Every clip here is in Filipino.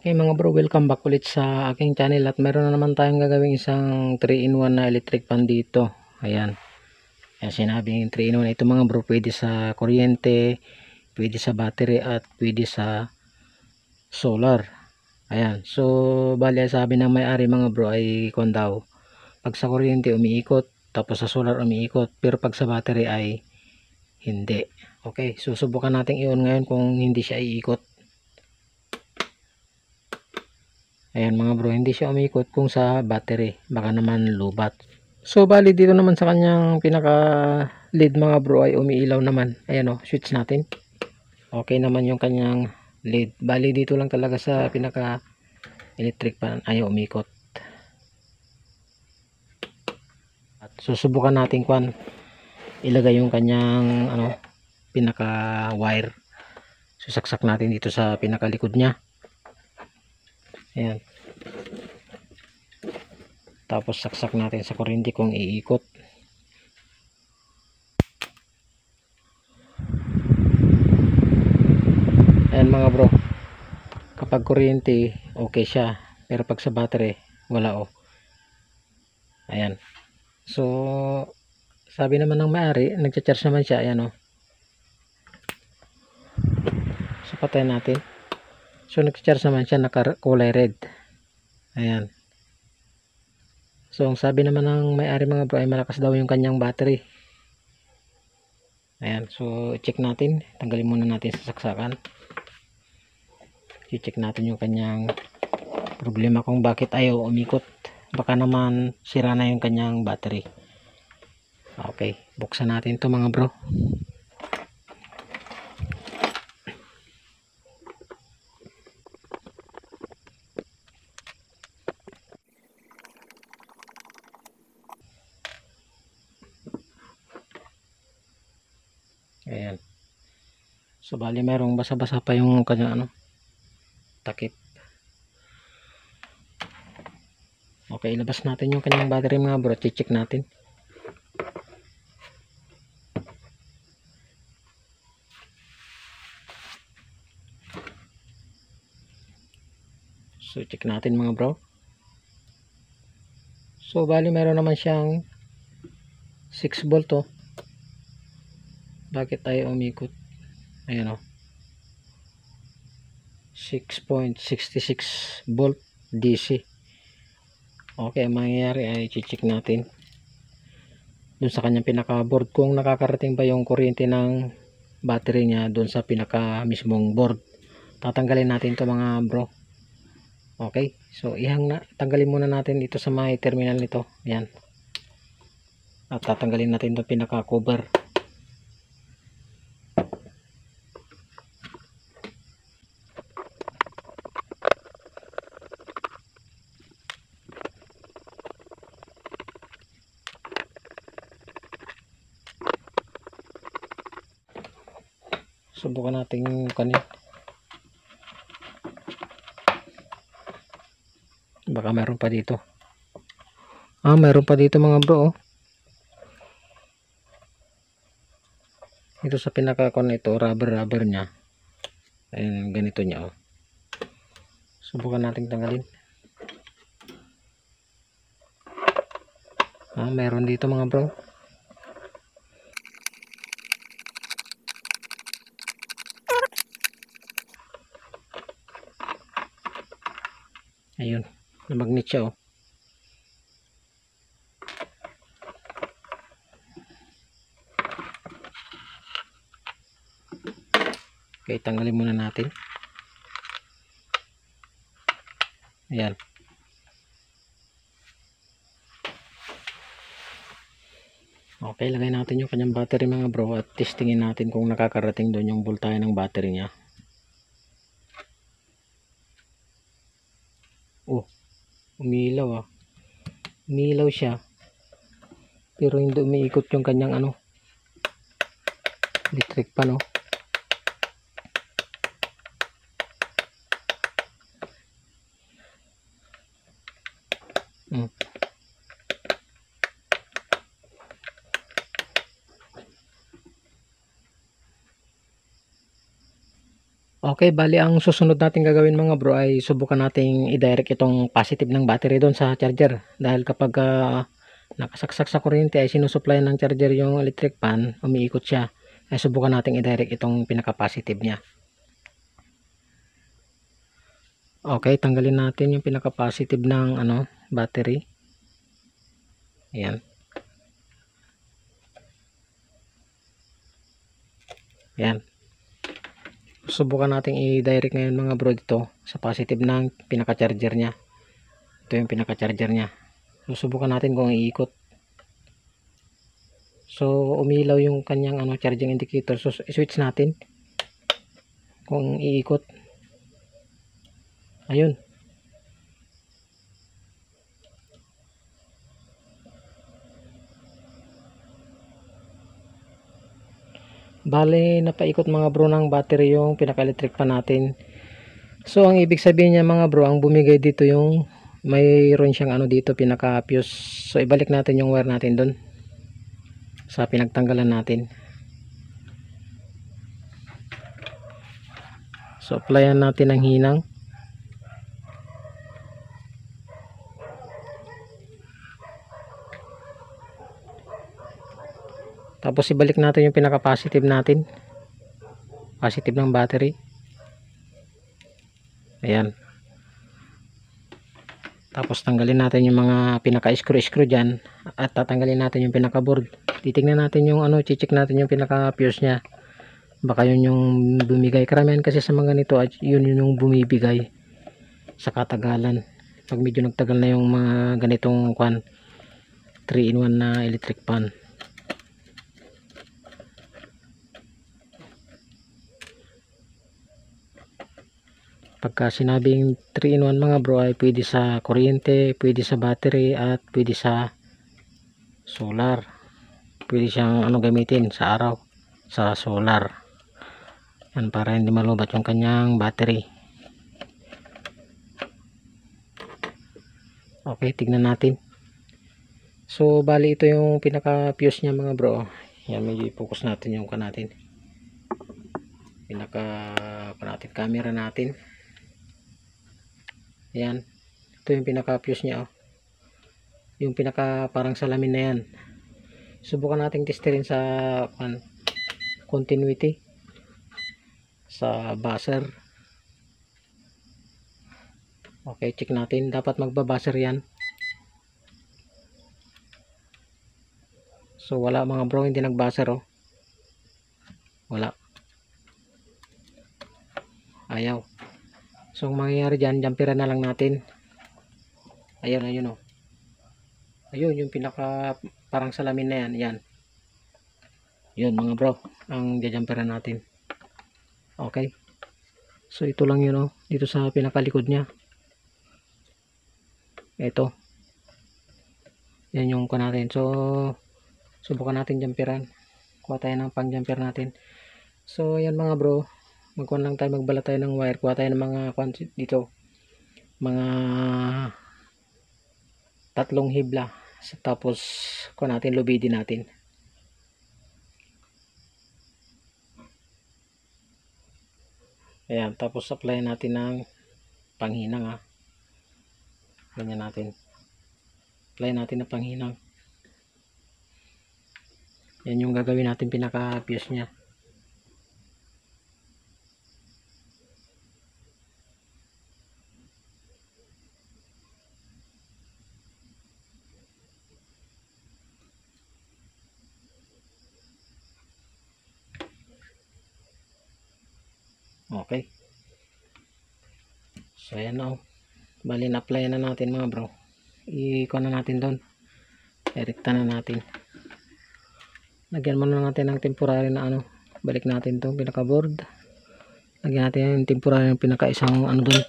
Okay mga bro, welcome back ulit sa aking channel at meron na naman tayong gagawing isang 3-in-1 na electric pan dito. Ayan. Ayan sinabing 3-in-1 ito mga bro, pwede sa kuryente, pwede sa battery at pwede sa solar. Ayan. So bali sabi ng may-ari mga bro ay kung daw pag sa kuryente umiikot, tapos sa solar umiikot, pero pag sa battery ay hindi. Okay, susubukan natin i-on ngayon kung hindi siya iikot. Ayan mga bro, hindi siya umikot kung sa battery, baka naman lubat. So bali dito naman sa kanyang pinaka lead mga bro ay umiilaw naman. Ayan o, switch natin. Okay naman yung kanyang lead. Bali dito lang talaga sa pinaka electric pan ay umikot. At susubukan natin ilagay yung kanyang pinaka wire. Susaksak natin dito sa pinakalikod niya. Ayan. Tapos saksak natin sa kuryente kung iikot. Ayan mga bro. Kapag kuryente okay siya. Pero pag sa battery wala o. Ayan. So sabi naman ng may-ari, nagcha-charge naman siya. Ayan o. So patayin natin. So nagcha-charge naman siya, naka-kulay red. Ayan. So ang sabi naman ng may-ari mga bro ay malakas daw yung kanyang battery. Ayan. So check natin. Tanggalin muna natin sa saksakan. I-check natin yung kanyang problema kung bakit ayaw umikot. Baka naman sira na yung kanyang battery. Okay. Buksan natin to mga bro. Ayan. So bali merong basa-basa pa yung kanyang takip. Okay, ilabas natin yung kanyang battery mga bro. Check natin. So check natin mga bro. So bali meron naman siyang 6 volt oh. Bakit tayo umikot? Ayan oh. 6.66 volt DC. Okay, ang mangyayari ay i-check natin dun sa kanyang pinaka board kung nakakarating ba yung kuryente ng battery niya dun sa pinaka mismong board. Tatanggalin natin to mga bro. Okay, so tanggalin muna natin dito sa may terminal nito. Ayan. At tatanggalin natin itong pinaka cover. Subukan natin yung kanil. Baka meron pa dito. Meron pa dito mga bro oh. Ito sa pinaka-con ito, rubber nya. Ayun, ganito nya oh. Subukan nating tanggalin. Meron dito mga bro. Ayun, namagnet siya oh. Okay, tanggalin muna natin. Ayan. Okay, lagay natin yung kanyang battery mga bro at testingin natin kung nakakarating doon yung voltahe ng battery niya. Oh, umilaw ah. Umilaw siya. Pero hindi umiikot yung kanyang electric pan oh. Okay, bali ang susunod natin gagawin mga bro ay subukan nating i-direct itong positive ng battery doon sa charger. Dahil kapag nakasaksak sa kuryente ay sinusupply ng charger yung electric pan, umiikot siya. Ay subukan nating i-direct itong pinaka-positive niya. Okay, tanggalin natin yung pinaka-positive ng battery. Ayan. Ayan. Subukan nating i-direct ngayon mga bro dito sa positive ng pinaka-charger niya. Ito yung pinaka-charger niya. So, subukan natin kung iikot. So, umilaw yung kanyang charging indicator. So, switch natin kung iikot. Ayun. Bale, napaikot mga bro ng battery yung pinaka-electric pa natin. So, ang ibig sabihin niya mga bro, ang bumigay dito yung mayroon siyang dito pinaka-fuse. So, ibalik natin yung wire natin doon sa pinagtanggalan natin. So, applyan natin ang hinang. Tapos, ibalik natin yung pinaka-positive natin. Positive ng battery. Ayan. Tapos, tanggalin natin yung mga pinaka-screw dyan. At tatanggalin natin yung pinaka-board. Titignan natin yung check natin yung pinaka-fuse nya. Baka yun yung bumigay. Karamihan kasi sa mga ganito, yun yung bumibigay sa katagalan. Pag medyo nagtagal na yung mga ganitong 3-in-1 na electric pan. Pagka sinabing 3-in-1 mga bro ay pwede sa kuryente, pwede sa battery at pwede sa solar. Pwede siyang gamitin sa araw, sa solar. Yan, para hindi malubat yung kanyang battery. Okay, tignan natin. So, bali ito yung pinaka-fuse niya mga bro. Yan, medyo i-focus natin yung camera natin. Yan. Ito yung pinaka-fuse niya. Yung pinaka parang salamin na yan. Subukan nating testerin sa continuity. Sa buzzer. Okay, check natin. Dapat magba-buzzer yan. So, wala mga bro. Hindi nag-buzzer Wala. Ayaw. So, ang mangyayari dyan, jumperan na lang natin. Ayun, ayun Ayun, yung pinaka parang salamin na yan. Yan. Yun mga bro, ang jumperan natin. Okay. So, ito lang yun dito sa pinakalikod niya. Ito. Yan yung natin. So, subukan natin jumperan. Kuha tayo ng pang jumper natin. So, yan mga bro. Magkuhan lang tayo, magbala tayo ng wire. Kuha tayo ng mga dito. Mga 3 hibla. Tapos, kuha natin, lubidin natin. Ayan, tapos apply natin ng panghinang ganyan natin. Apply natin ng panghinang. Yan yung gagawin natin pinaka-fuse nya. Okay. So ayan bali na-apply na natin mga bro. I-kuha na natin doon. Erekta na natin. Lagyan muna natin ng temporary na balik natin itong pinaka board. Lagyan natin yung temporary ng pinaka isang doon.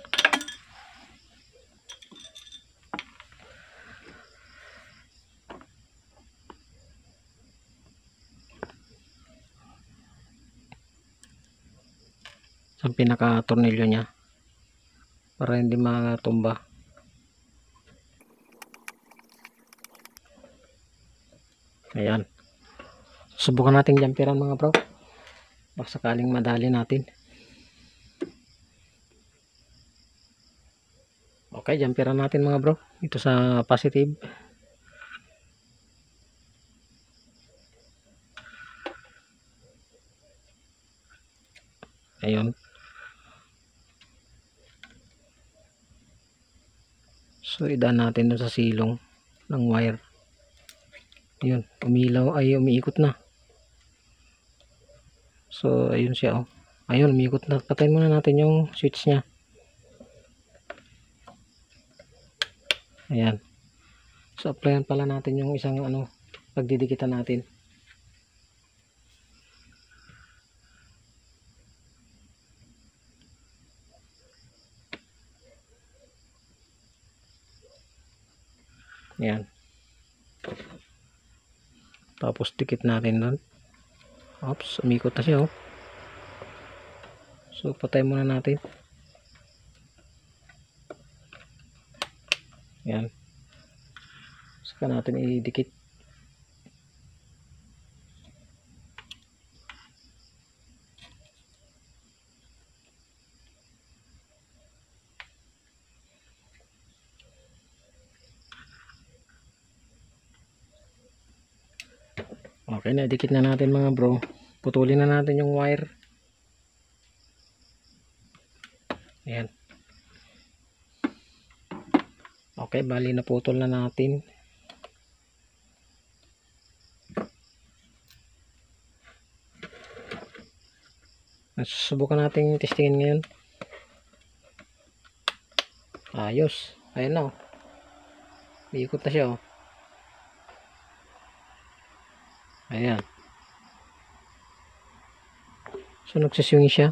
Sa pinaka tornilyo nya. Para hindi matumba. Ayan. Subukan natin jumperan mga bro. Baka sakaling madali natin. Okay, jumperan natin mga bro. Ito sa positive. Ayun. So, idaan natin dun sa silong ng wire. Ayun, umilaw ay umiikot na. So, ayun siya oh. Ayun, umiikot na. Patayin muna natin yung switch niya. Ayan. So, applyan pala natin yung isang pagdidikitan natin. Ayan. Tapos dikit natin doon. Oops, umikot na siya oh. So, patay muna natin. Ayan. Saka natin idikit. Okay na, dikit na natin mga bro. Putulin na natin yung wire. Ayan. Okay, bali naputol na natin. Susubukan natin testingin ngayon. Ayos. Ayan na oh. Iikot na siya oh. Ayan. So nagsiswing siya.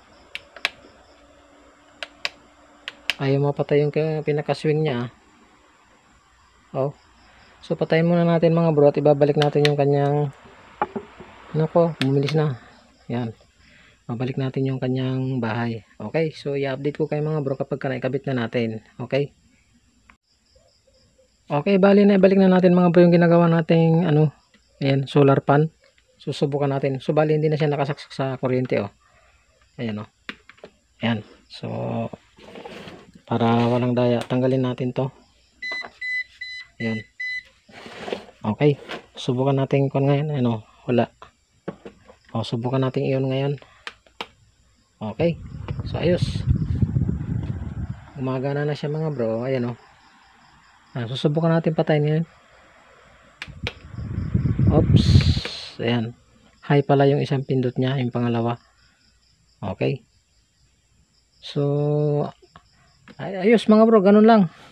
Ayaw mapatay yung pinakaswing niya oh. So patayin muna natin mga bro at ibabalik natin yung kanyang nako, bumilis na. Ayan. Babalik natin yung kanyang bahay. Okay, so i-update ko kayo mga bro kapag naikabit na natin. Okay. Okay, bali na ibalik na natin mga bro yung ginagawa nating ayan, solar pan. Susubukan natin. So bali hindi na siya nakasaksak sa kuryente oh. Ayan oh. Ayan. So para walang daya, tanggalin natin to. Ayan. Okay. Subukan natin kon ngayon. Wala. O, subukan natin iyon ngayon. Okay. So ayos. Gumagana na siya mga bro. Ayan o. Susubukan natin patayin ngayon. Oops. Ayan. High pala yung isang pindot niya. Yung pangalawa. Okay. So ayos mga bro. Ganun lang.